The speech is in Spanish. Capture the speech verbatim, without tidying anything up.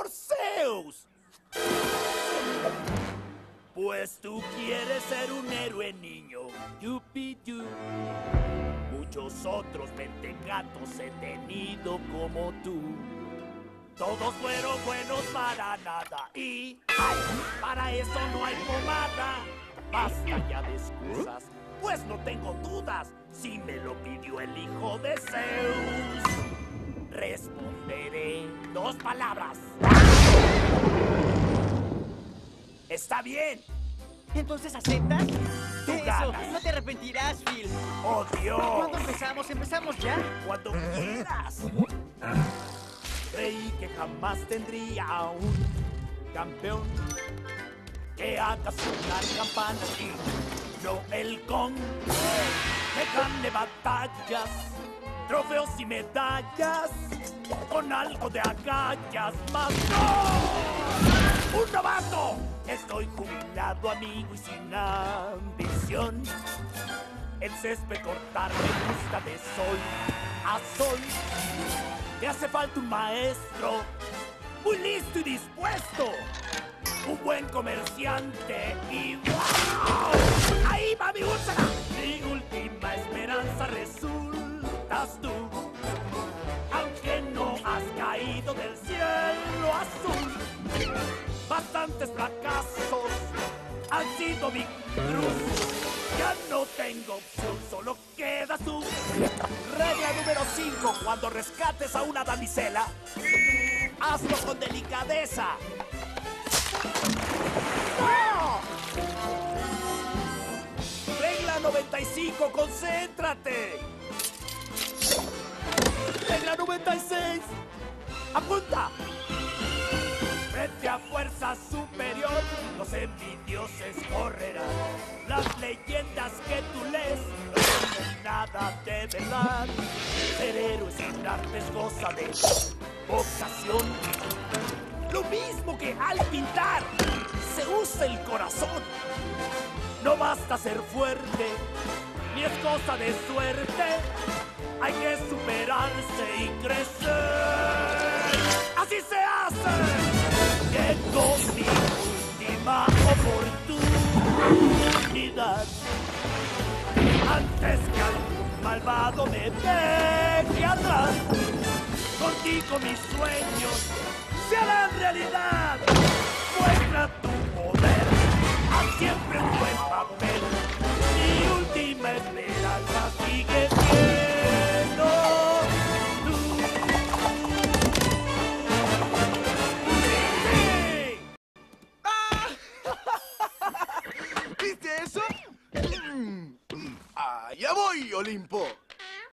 por Zeus! Pues tú quieres ser un héroe, niño. Yupi-yu. Muchos otros mentecatos he tenido como tú. Todos fueron buenos para nada y ay, para eso no hay pomada. Basta ya de excusas, pues no tengo dudas. Si me lo pidió el hijo de Zeus, responderé dos palabras. Está bien. ¿Entonces aceptas? Tú Eso, ganas. no te arrepentirás, Phil. ¡Oh, Dios! ¿Cuándo empezamos? ¿Empezamos ya? Cuando quieras. Creí que jamás tendría un campeón que haga sonar campanas y no el gong. Que gane batallas, trofeos y medallas, con algo de agallas más. ¡No! ¡Un novato! Estoy jubilado, amigo, y sin ambición. El césped cortar me gusta de sol a sol. Me hace falta un maestro muy listo y dispuesto. Un buen comerciante y ¡wow! ¡Ahí va mi úlcera! Mi última esperanza resultas tú. Aunque no has caído del cielo azul. Bastantes fracasos han sido mi cruz. Ya no tengo opción, solo queda tú. Regla número cinco. Cuando rescates a una damisela, hazlo con delicadeza. ¡No! Regla noventa y cinco. Concéntrate. Regla noventa y seis. Apunta. Frente a fuerza superior, los envidioses correrán. Las leyendas que tú lees no tienen nada de verdad. Ser héroe sin artes goza de vocación. Lo mismo que al pintar, se usa el corazón. No basta ser fuerte, ni es cosa de suerte. Hay que superarse y crecer. ¡Así se hace! Llegó mi última oportunidad. Antes que algún malvado me deje atrás, contigo mis sueños se harán realidad. Muestra tu poder, haz siempre un buen papel. Mi última esperanza sigue siendo tú. ¿Viste eso? ¡Ah, ya voy, Olimpo!